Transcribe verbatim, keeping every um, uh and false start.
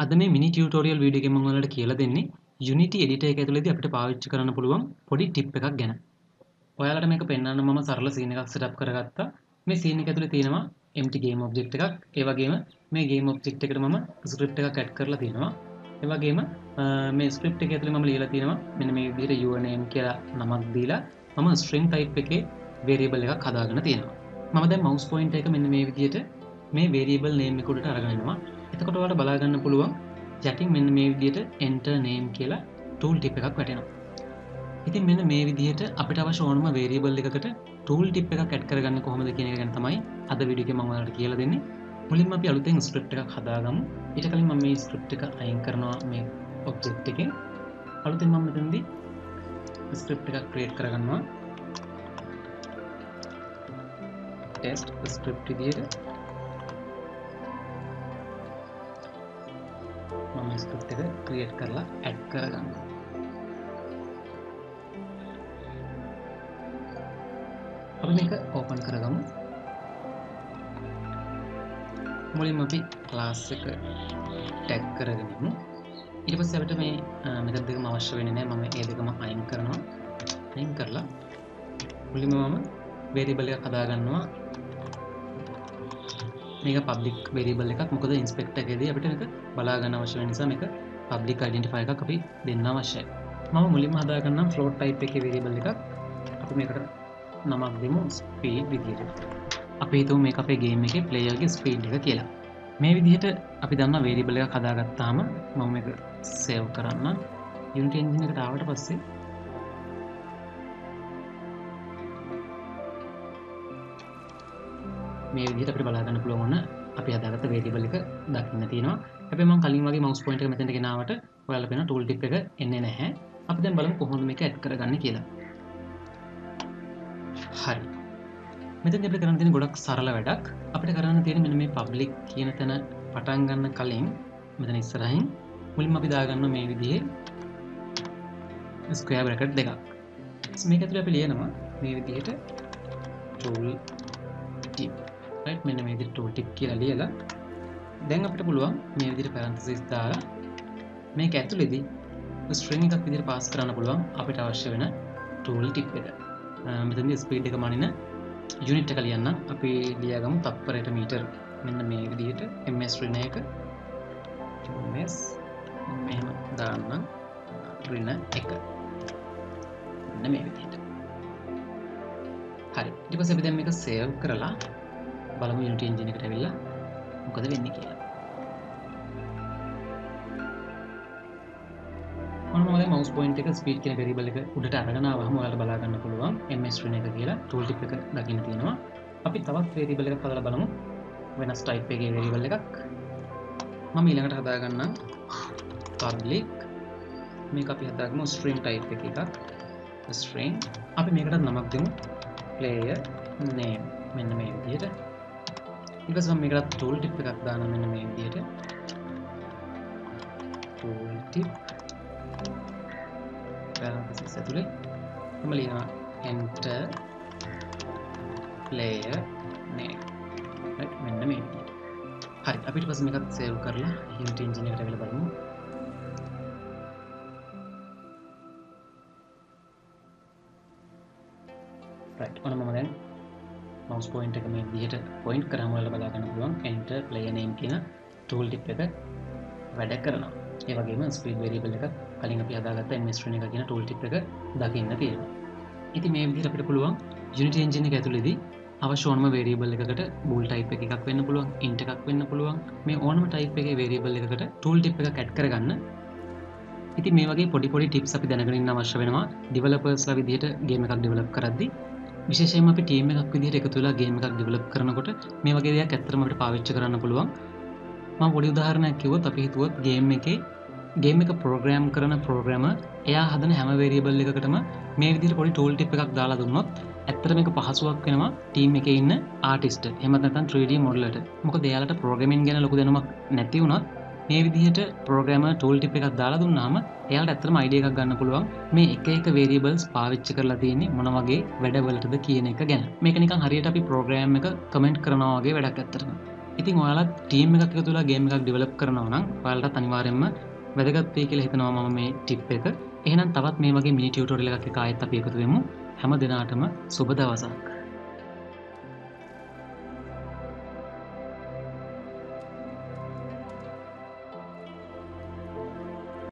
අද මේ මිනි tutorial video එකෙන් මම ඔයාලට කියලා දෙන්නේ Unity editor එක ඇතුළේදී අපිට පාවිච්චි කරන්න පුළුවන් පොඩි ටිප් එකක් ගැන. ඔයාලට මේක පෙන්වන්න මම සරල scene එකක් set up කරගත්තා. මේ scene එක ඇතුළේ තියෙනවා empty game object එකක්. ඒ වගේම මේ game object එකට මම script එකක් add කරලා තියෙනවා. ඒ වගේම මේ script එක ඇතුළේ මම ලියලා තියෙනවා මෙන්න මේ විදිහට your name කියලා නමක් දීලා මම string type එකේ variable එකක් හදාගෙන තියෙනවා. මම දැන් mouse pointer එක මෙන්න මේ විදිහට මේ variable name එක උඩට අරගෙන යනවා. එතකොට ඔයාලට බලා ගන්න පුළුවන් යටින් මෙන්න මේ විදිහට enter name කියලා tool tip එකක් වැටෙනවා. ඉතින් මෙන්න මේ විදිහට අපිට අවශ්‍ය ඕනම variable එකකට tool tip එකක් add කරගන්න කොහොමද කියන එක ගැන තමයි අද වීඩියෝ එකේ මම ඔයාලට කියලා දෙන්නේ. මුලින්ම අපි අලුතෙන් script එකක් හදාගමු. ඊට කලින් මම මේ script එක අයින් කරනවා මේ object එකෙන්. අලුතෙන් මම මෙතනදී script එකක් create කරගන්නවා. test script විදිහට මම script එක create කරලා add කරගන්නවා. අපි මේක open කරගමු. මුලින්ම අපි class එක tag කරගෙන ඉමු. ඊට පස්සේ අපිට මේ මෙතන දෙකම අවශ්‍ය වෙන්නේ නැහැ. මම මේ දෙකම අයින් කරනවා. අයින් කරලා මුලින්ම මම variable එකක් හදාගන්නවා. මේක public variable එකක්. මොකද inspector එකේදී අපිට මේක බලා ගන්න අවශ්‍ය වෙන නිසා මේක public identifier එකක් අපි දෙන්න අවශ්‍යයි. මම මුලින්ම හදාගන්නම් float type එකේ variable එකක්. අපි මේකට නමක් දෙමු speed විදිහට. අපි හිතමු මේක අපේ game එකේ player ගේ speed එක කියලා. මේ විදිහට අපි දන්නා variable එකක් හදාගත්තාම මම මේක save කරන්න. Unity engine එකට ආවට පස්සේ මේ විදිහට අපිට බලා ගන්න පුළුවන් වුණ අපි හදාගත්ත variable එක දකින්න තියෙනවා. හැබැයි මම කලින් වගේ mouse pointer එක මෙතනට ගෙනාවට ඔයාලා පේන tool tip එක එන්නේ නැහැ. අපි දැන් බලමු කොහොමද මේක add කරගන්නේ කියලා. හරි. මෙතනදී අපිට කරන්න තියෙන ගොඩක් සරල වැඩක්. අපිට කරන්න තියෙන්නේ මෙන්න මේ public කියන තැන පටන් ගන්න කලින් මෙතන ඉස්සරහින් මුලින්ම අපි දාගන්නවා මේ විදිහේ square bracket දෙකක්. මේක ඇතුලේ අපි ලියනවා මේ විදිහට tool tip. right මෙන්න මේ විදිහට tool tip කියලා ලියලා දැන් අපිට පුළුවන් මේ විදිහට parenthesis දාලා මේක ඇතුලේදී string එකක් විදිහට pass කරන්න පුළුවන් අපිට අවශ්‍ය වෙන tool tip එක. මෙතනදී speed එක මනින unit එක ලියන්න අපි ලියාගමු තප්පරයට මීටර මෙන්න මේ විදිහට ms ඍණ එක ms මෙහෙම දාන්න ඍණ එක මෙන්න මේ විදිහට. හරි. ඊට පස්සේ අපි දැන් මේක save කරලා බලමු Unity engine එකට ඇවිල්ලා මොකද වෙන්නේ කියලා. ඔන්න මම දැන් mouse point එක speed කියන variable එක උඩට අරගෙන ආවම ඔයාලට බලා ගන්න පුළුවන් ms ඍණ එක කියලා tool tip එක දකින්න තියෙනවා. අපි තවත් variable එකක් හදලා බලමු. වෙනස් type එකේ variable එකක්. මම ඊළඟට හදා ගන්නම් public. මේක අපි හදාගමු string type එක එකක්. string අපි මේකට නමක් දෙමු player name මෙන්න මේ විදිහට. ඊට පස්සේ මම මේකට tool tip එකක් දානවා මෙන්න මේ විදිහට. tool tip parenthesis ඇතුලේ මම ලියනවා enter player name. right මෙන්න මේ විදිහට. හරි අපි ඊට පස්සේ මේකත් save කරලා Unity engine එකට ඇවිල්ලා බලමු. right ඔන්න මම දැන් mouse point එක මේ විදිහට point කරාම ඔයාලා බලා ගන්න පුළුවන් enter player name කියන tool tip එක වැඩ කරනවා. ඒ වගේම speed variable එක කලින් අපි හදාගත්ත ms ඍණ එක කියන tool tip එක දකින්න තියෙනවා. ඉතින් මේ විදිහට අපිට පුළුවන් Unity engine එක ඇතුළේදී අවශ්‍ය ඕනම variable එකකට bool type එකක් වෙන්න පුළුවන්, int එකක් වෙන්න පුළුවන්. මේ ඕනම type එකේ variable එකකට tool tip එකක් add කරගන්න. ඉතින් මේ වගේ පොඩි පොඩි tips අපි දැනගෙන ඉන්න අවශ්‍ය වෙනවා developers ලා විදිහට game එකක් develop කරද්දී. විශේෂයෙන්ම අපි team එකක් විදිහට එකතු වෙලා game එකක් develop කරනකොට මේ වගේ දේවල් ඇත්තටම අපිට පාවිච්චි කරන්න පුළුවන්. මම පොඩි උදාහරණයක් කිව්වොත් අපි හිතුවොත් game එකේ game එක program කරන programmer එයා හදන හැම variable එකකටම මේ විදිහට පොඩි tool tip එකක් දාලා දුන්නොත් ඇත්තට මේක පහසුවක් වෙනවා team එකේ ඉන්න artist එහෙම නැත්නම් three D modeler ට. මොකද එයාලට programming ගැන ලොකු දැනුමක් නැති වුණත් මේ විදිහට programmer tool tip එකක් දාලා දුන්නාම එයාලට ඇත්තටම idea එකක් ගන්න පුළුවන් මේ එක එක variables පාවිච්චි කරලා තියෙන්නේ මොන වගේ වැඩවලටද කියන එක ගැන. මේක නිකන් හරියට අපි program එක comment කරනවා වගේ වැඩක් ඇත්තටම. ඉතින් ඔයාලා ටීම් එකක් එකතු වෙලා ගේම් එකක් ඩෙවලොප් කරනවා නම් ඔයාලට අනිවාර්යයෙන්ම වැදගත් වෙයි කියලා හිතනවා මම මේ ටිප් එක. එහෙනම් තවත් මේ වගේ මිනි ටියුටෝරියල් එකක් එක ආයෙත් අපි එකතු වෙමු. හැම දිනාටම සුබ දවසක්.